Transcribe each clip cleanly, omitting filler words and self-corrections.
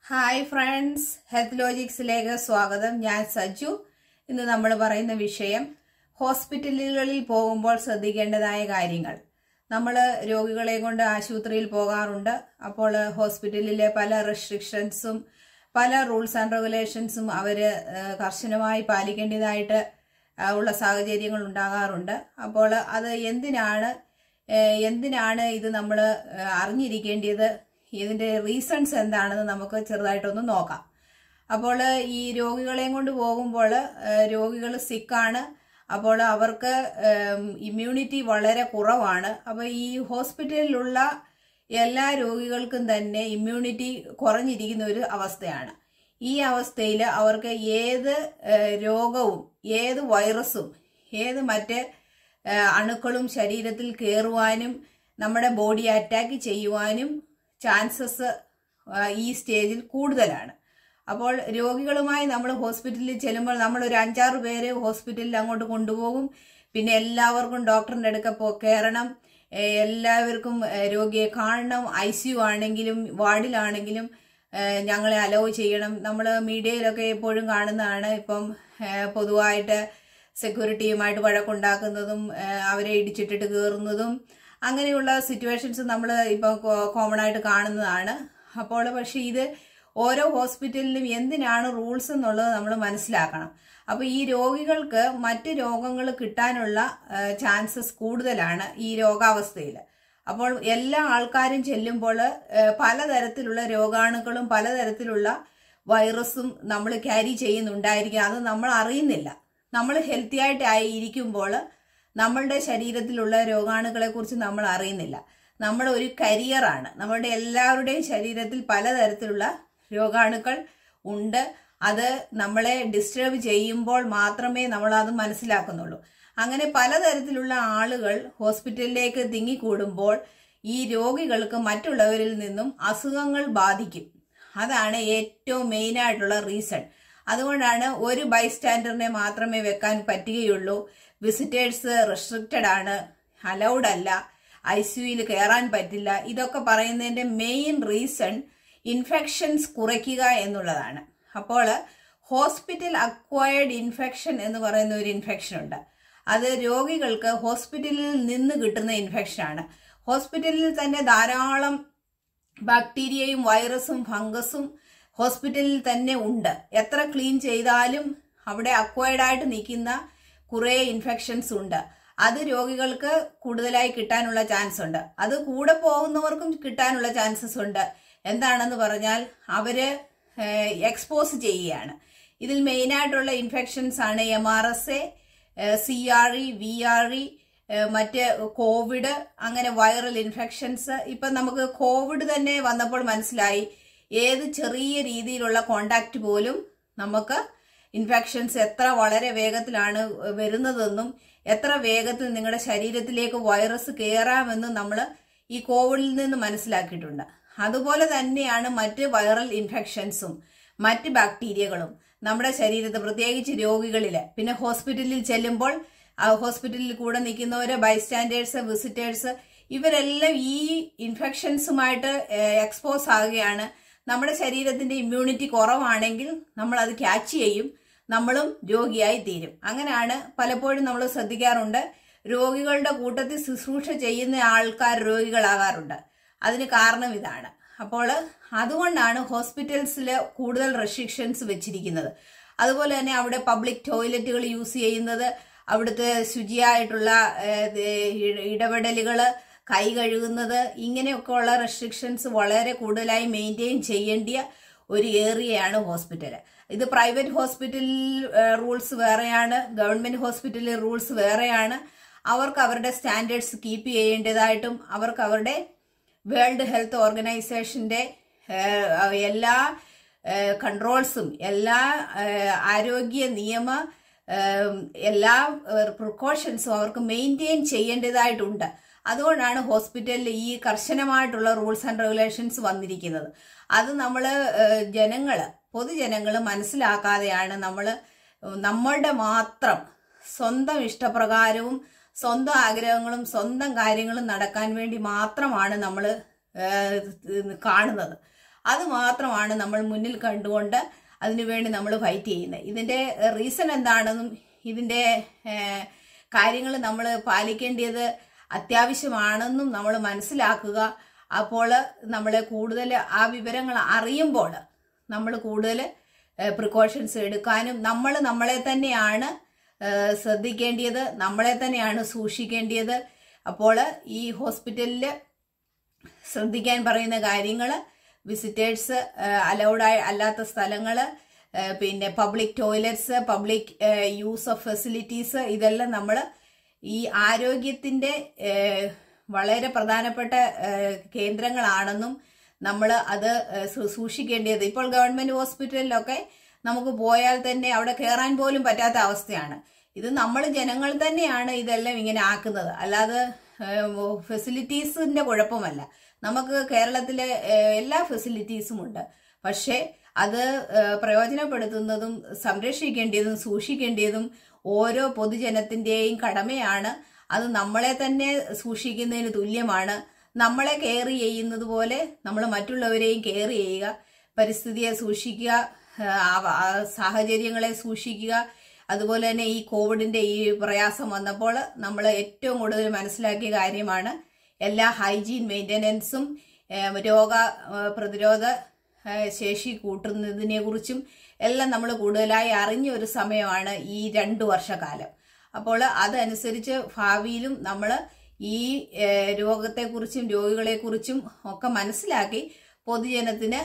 Hi friends, health ലോജിക്സിലേക്ക് സ്വാഗതം. ഞാൻ സജു. ഇന്ന് നമ്മൾ പറയുന്ന വിഷയം ഹോസ്പിറ്റലുകളിൽ പോകുമ്പോൾ ശ്രദ്ധിക്കേണ്ടതായ കാര്യങ്ങൾ. നമ്മൾ രോഗികളെ കൊണ്ട് ആശുപത്രിയിൽ പോകാറുണ്ട്. അപ്പോൾ ഹോസ്പിറ്റലിലെ പല റെസ്ട്രിക്ഷൻസും പല റൂൾസ് ആൻഡ് റെഗുലേഷൻസും അവർ കർശനമായി പാലിക്കേണ്ടതായിട്ട് ഉള്ള സാഹചര്യങ്ങൾ ഉണ്ടാകാറുണ്ട്. അപ്പോൾ അത് എന്തിനാണ് ഇത് നമ്മൾ അറിഞ്ഞിരിക്കേണ്ടത്, ഇതിന്റെ റീസൺസ് എന്താണെന്ന് നമുക്ക് ചെറുതായിട്ടൊന്ന് നോക്കാം. അപ്പോൾ ഈ രോഗികളെയും കൊണ്ട് പോകുമ്പോൾ രോഗികൾ സിക്കാണ്. അപ്പോൾ അവർക്ക് ഇമ്മ്യൂണിറ്റി വളരെ കുറവാണ്. അപ്പോൾ ഈ ഹോസ്പിറ്റലിലുള്ള എല്ലാ രോഗികൾക്കും തന്നെ ഇമ്മ്യൂണിറ്റി കുറഞ്ഞിരിക്കുന്ന ഒരു അവസ്ഥയാണ്. ഈ അവസ്ഥയിൽ അവർക്ക് ഏത് രോഗവും ഏത് വൈറസും ഏത് മറ്റ് അണുക്കളും ശരീരത്തിൽ കയറുവാനും നമ്മുടെ ബോഡി അറ്റാക്ക് ചെയ്യുവാനും ചാൻസസ് ഈ സ്റ്റേജിൽ കൂടുതലാണ്. അപ്പോൾ രോഗികളുമായി നമ്മൾ ഹോസ്പിറ്റലിൽ ചെല്ലുമ്പോൾ നമ്മൾ ഒരു 5-6 പേര് ഹോസ്പിറ്റലിൽ അങ്ങോട്ട് കൊണ്ടുപോകും. പിന്നെ എല്ലാവർക്കും ഡോക്ടറിന്റെ അടുക്ക കയറണം, എല്ലാവർക്കും രോഗിയെ കാണണം. ICU ആണെങ്കിലും വാർഡിലാണെങ്കിലും ഞങ്ങളെ അലോ ചെയ്യണം. നമ്മൾ മീഡിയയിലൊക്കെ എപ്പോഴും കാണുന്നതാണ്. ഇപ്പം പൊതുവായിട്ട് സെക്യൂരിറ്റിയുമായിട്ട് വഴക്കുണ്ടാക്കുന്നതും അവരെ ഇടിച്ചിട്ടിട്ട് കയറുന്നതും അങ്ങനെയുള്ള സിറ്റുവേഷൻസ് നമ്മൾ ഇപ്പോൾ കോമൺ ആയിട്ട് കാണുന്നതാണ്. അപ്പോൾ പക്ഷെ ഇത് ഓരോ ഹോസ്പിറ്റലിലും എന്തിനാണ് റൂൾസ് എന്നുള്ളത് നമ്മൾ മനസ്സിലാക്കണം. അപ്പോൾ ഈ രോഗികൾക്ക് മറ്റ് രോഗങ്ങൾ കിട്ടാനുള്ള ചാൻസസ് കൂടുതലാണ് ഈ രോഗാവസ്ഥയിൽ. അപ്പോൾ എല്ലാ ആൾക്കാരും ചെല്ലുമ്പോൾ പലതരത്തിലുള്ള രോഗാണുക്കളും പലതരത്തിലുള്ള വൈറസും നമ്മൾ ക്യാരി ചെയ്യുന്നുണ്ടായിരിക്കും. അത് നമ്മൾ അറിയുന്നില്ല. നമ്മൾ ഹെൽത്തി ആയിട്ട് ഇരിക്കുമ്പോൾ നമ്മളുടെ ശരീരത്തിലുള്ള രോഗാണുക്കളെ കുറിച്ച് നമ്മൾ അറിയുന്നില്ല. നമ്മുടെ ഒരു കരിയറാണ്. നമ്മളുടെ എല്ലാവരുടെയും ശരീരത്തിൽ പലതരത്തിലുള്ള രോഗാണുക്കൾ ഉണ്ട്. അത് നമ്മളെ ഡിസ്റ്റർബ് ചെയ്യുമ്പോൾ മാത്രമേ നമ്മൾ അത് മനസ്സിലാക്കുന്നുള്ളൂ. അങ്ങനെ പലതരത്തിലുള്ള ആളുകൾ ഹോസ്പിറ്റലിലേക്ക് തിങ്ങിക്കൂടുമ്പോൾ ഈ രോഗികൾക്ക് മറ്റുള്ളവരിൽ നിന്നും അസുഖങ്ങൾ ബാധിക്കും. അതാണ് ഏറ്റവും മെയിനായിട്ടുള്ള റീസൺ. അതുകൊണ്ടാണ് ഒരു ബൈസ്റ്റാൻഡറിനെ മാത്രമേ വെക്കാൻ പറ്റുകയുള്ളൂ. വിസിറ്റേഴ്സ് റെസ്ട്രിക്റ്റഡ് ആണ്, അലൗഡ് അല്ല, ICUയിൽ കയറാൻ പറ്റില്ല. ഇതൊക്കെ പറയുന്നതിന്റെ മെയിൻ റീസൺ ഇൻഫെക്ഷൻസ് കുറയ്ക്കുക എന്നുള്ളതാണ്. അപ്പോൾ ഹോസ്പിറ്റൽ അക്വയർഡ് ഇൻഫെക്ഷൻ എന്ന് പറയുന്ന ഒരു ഇൻഫെക്ഷൻ ഉണ്ട്. അത് രോഗികൾക്ക് ഹോസ്പിറ്റലിൽ നിന്ന് കിട്ടുന്ന ഇൻഫെക്ഷനാണ്. ഹോസ്പിറ്റലിൽ തന്നെ ധാരാളം ബാക്ടീരിയയും വൈറസും ഫംഗസും ഹോസ്പിറ്റലിൽ തന്നെ ഉണ്ട്. എത്ര ക്ലീൻ ചെയ്താലും അവിടെ അക്വയർഡ് ആയിട്ട് നിൽക്കുന്ന കുറെ ഇൻഫെക്ഷൻസ് ഉണ്ട്. അത് രോഗികൾക്ക് കൂടുതലായി കിട്ടാനുള്ള ചാൻസ് ഉണ്ട്. അത് കൂടെ പോകുന്നവർക്കും കിട്ടാനുള്ള ചാൻസസ് ഉണ്ട്. എന്താണെന്ന് പറഞ്ഞാൽ അവര് എക്സ്പോസ് ചെയ്യുകയാണ്. ഇതിൽ മെയിനായിട്ടുള്ള ഇൻഫെക്ഷൻസ് ആണ് MRSA, CRE, VRE, മറ്റ് കോവിഡ്, അങ്ങനെ വൈറൽ ഇൻഫെക്ഷൻസ്. ഇപ്പം നമുക്ക് കോവിഡ് തന്നെ വന്നപ്പോൾ മനസ്സിലായി ഏത് ചെറിയ രീതിയിലുള്ള കോണ്ടാക്ട് പോലും നമുക്ക് ഇൻഫെക്ഷൻസ് എത്ര വളരെ വേഗത്തിലാണ് വരുന്നതെന്നും എത്ര വേഗത്തിൽ നിങ്ങളുടെ ശരീരത്തിലേക്ക് വൈറസ് കയറാമെന്നും നമ്മൾ ഈ കോവിഡിൽ നിന്ന് മനസ്സിലാക്കിയിട്ടുണ്ട്. അതുപോലെ തന്നെയാണ് മറ്റ് വൈറൽ ഇൻഫെക്ഷൻസും മറ്റ് ബാക്ടീരിയകളും നമ്മുടെ ശരീരത്തിൽ, പ്രത്യേകിച്ച് രോഗികളില്. പിന്നെ ഹോസ്പിറ്റലിൽ ചെല്ലുമ്പോൾ ഹോസ്പിറ്റലിൽ കൂടെ നിൽക്കുന്നവര്, ബൈസ്റ്റാൻഡേഴ്സ്, വിസിറ്റേഴ്സ്, ഇവരെല്ലാം ഈ ഇൻഫെക്ഷൻസുമായിട്ട് എക്സ്പോസ് ആകുകയാണ്. നമ്മുടെ ശരീരത്തിന്റെ ഇമ്മ്യൂണിറ്റി കുറവാണെങ്കിൽ നമ്മൾ അത് ക്യാച്ച് ചെയ്യും, നമ്മളും രോഗിയായി തീരും. അങ്ങനെയാണ് പലപ്പോഴും നമ്മൾ ശ്രദ്ധിക്കാറുണ്ട്. രോഗികളുടെ കൂട്ടത്തിൽ ശുശ്രൂഷ ചെയ്യുന്ന ആൾക്കാർ രോഗികളാകാറുണ്ട്. അതിന് കാരണം ഇതാണ്. അപ്പോൾ അതുകൊണ്ടാണ് ഹോസ്പിറ്റൽസിൽ കൂടുതൽ റെസ്ട്രിക്ഷൻസ് വെച്ചിരിക്കുന്നത്. അതുപോലെ തന്നെ അവിടെ പബ്ലിക് ടോയ്ലറ്റുകൾ യൂസ് ചെയ്യുന്നത്, അവിടുത്തെ ശുചിയായിട്ടുള്ള ഇടപെടലുകൾ, കൈ കഴുകുന്നത്, ഇങ്ങനെയൊക്കെയുള്ള റെസ്ട്രിക്ഷൻസ് വളരെ കൂടുതലായി മെയിൻറ്റെയിൻ ചെയ്യേണ്ടിയ ഒരു ഏരിയയാണ് ഹോസ്പിറ്റൽ. ഇത് പ്രൈവറ്റ് ഹോസ്പിറ്റലിൽ റൂൾസ് വേറെയാണ്, ഗവൺമെന്റ് ഹോസ്പിറ്റലിൽ റൂൾസ് വേറെയാണ്. അവർക്ക് അവരുടെ സ്റ്റാൻഡേർഡ്സ് കീപ്പ് ചെയ്യേണ്ടതായിട്ടും അവർക്ക് അവരുടെ വേൾഡ് ഹെൽത്ത് ഓർഗനൈസേഷന്റെ എല്ലാ കൺട്രോൾസും എല്ലാ ആരോഗ്യ നിയമ എല്ലാ പ്രിക്കോഷൻസും അവർക്ക് മെയിൻറ്റെയിൻ ചെയ്യേണ്ടതായിട്ടുണ്ട്. അതുകൊണ്ടാണ് ഹോസ്പിറ്റലിൽ ഈ കർശനമായിട്ടുള്ള റൂൾസ് ആൻഡ് റെഗുലേഷൻസ് വന്നിരിക്കുന്നത്. അത് നമ്മൾ പൊതുജനങ്ങൾ മനസ്സിലാക്കാതെയാണ് നമ്മളുടെ മാത്രം സ്വന്തം ഇഷ്ടപ്രകാരവും സ്വന്തം ആഗ്രഹങ്ങളും സ്വന്തം കാര്യങ്ങളും നടക്കാൻ വേണ്ടി മാത്രമാണ് നമ്മൾ കാണുന്നത്. അത് മാത്രമാണ് നമ്മൾ മുന്നിൽ കണ്ടുകൊണ്ട് അതിനുവേണ്ടി നമ്മൾ ഫൈറ്റ് ചെയ്യുന്നത്. ഇതിൻ്റെ റീസൺ എന്താണെന്നും ഇതിൻ്റെ കാര്യങ്ങൾ നമ്മൾ പാലിക്കേണ്ടത് അത്യാവശ്യമാണെന്നും നമ്മൾ മനസ്സിലാക്കുക. അപ്പോൾ നമ്മളെ കൂടുതൽ ആ വിവരങ്ങൾ അറിയുമ്പോൾ നമ്മൾ കൂടുതൽ പ്രിക്കോഷൻസ് എടുക്കാനും നമ്മളെ തന്നെയാണ് ശ്രദ്ധിക്കേണ്ടത്, നമ്മളെ തന്നെയാണ് സൂക്ഷിക്കേണ്ടത്. അപ്പോൾ ഈ ഹോസ്പിറ്റലിൽ ശ്രദ്ധിക്കാൻ പറയുന്ന കാര്യങ്ങൾ, വിസിറ്റേഴ്സ് അലൗഡ് അല്ലാത്ത സ്ഥലങ്ങൾ, പിന്നെ public toilets, public use of facilities, ഇതെല്ലാം നമ്മൾ ഈ ആരോഗ്യത്തിൻ്റെ വളരെ പ്രധാനപ്പെട്ട കേന്ദ്രങ്ങളാണെന്നും നമ്മൾ അത് സൂക്ഷിക്കേണ്ടത്. ഇപ്പോൾ ഗവൺമെന്റ് ഹോസ്പിറ്റലിലൊക്കെ നമുക്ക് പോയാൽ തന്നെ അവിടെ കയറാൻ പോലും പറ്റാത്ത അവസ്ഥയാണ്. ഇത് നമ്മൾ ജനങ്ങൾ തന്നെയാണ് ഇതെല്ലാം ഇങ്ങനെ ആക്കുന്നത്, അല്ലാതെ ഫെസിലിറ്റീസിന്റെ കുഴപ്പമല്ല. നമുക്ക് കേരളത്തിലെ എല്ലാ ഫെസിലിറ്റീസും ഉണ്ട്. പക്ഷേ അത് പ്രയോജനപ്പെടുത്തുന്നതും സംരക്ഷിക്കേണ്ടതും സൂക്ഷിക്കേണ്ടതും ഓരോ പൊതുജനത്തിന്റെയും കടമയാണ്. അത് നമ്മളെ തന്നെ സൂക്ഷിക്കുന്നതിന് തുല്യമാണ്. നമ്മളെ കെയർ ചെയ്യുന്നത് പോലെ നമ്മൾ മറ്റുള്ളവരെയും കെയർ ചെയ്യുക, പരിസ്ഥിതിയെ സൂക്ഷിക്കുക, സാഹചര്യങ്ങളെ സൂക്ഷിക്കുക. അതുപോലെ തന്നെ ഈ കോവിഡിന്റെ ഈ പ്രയാസം വന്നപ്പോൾ നമ്മൾ ഏറ്റവും കൂടുതൽ മനസ്സിലാക്കിയ കാര്യമാണ് എല്ലാ ഹൈജീൻ മെയിൻ്റനൻസും രോഗ പ്രതിരോധ ശേഷി കൂട്ടുന്നതിനെ കുറിച്ചും എല്ലാം നമ്മൾ കൂടുതലായി അറിഞ്ഞ ഒരു സമയമാണ് ഈ 2 വർഷക്കാലം. അപ്പോൾ അതനുസരിച്ച് ഭാവിയിലും നമ്മൾ ഈ രോഗത്തെക്കുറിച്ചും രോഗികളെക്കുറിച്ചും ഒക്കെ മനസ്സിലാക്കി പൊതുജനത്തിന്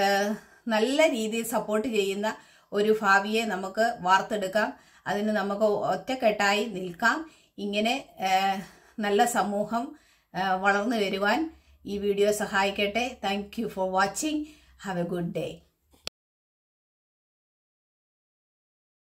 നല്ല രീതിയിൽ സപ്പോർട്ട് ചെയ്യുന്ന ഒരു ഭാവിയെ നമുക്ക് വാർത്തെടുക്കാം. അതിന് നമുക്ക് ഒറ്റക്കെട്ടായി നിൽക്കാം. ഇങ്ങനെ നല്ല സമൂഹം വളർന്നു വരുവാൻ ഈ വീഡിയോ സഹായിക്കട്ടെ. Thank you for watching. Have a good day.